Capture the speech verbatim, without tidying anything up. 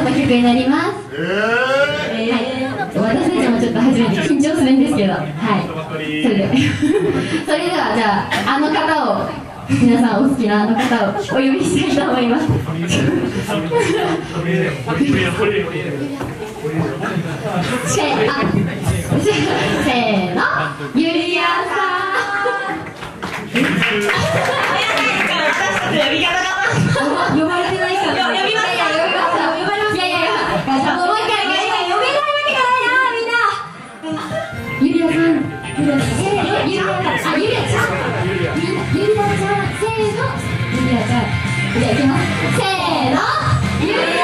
の曲になります。えー、はい、私たちもちょっと初めて緊張するんですけど、はい、それでそれではじゃああの方を皆さんお好きなあの方をお呼びしたいと思います。せーの、ゆりやさん。呼び方が呼ばれてないから。呼びました。呼びました。呼ばれました。いやいやいや、もうもう一回呼べないわけがないな、みんな。ゆりやさん、ゆりやさん、せーの、ゆりやさん、あ、ゆりやちゃん、ゆりやちゃん、せーの、ゆりやちゃん。じゃあ行きます。せーの、ゆりや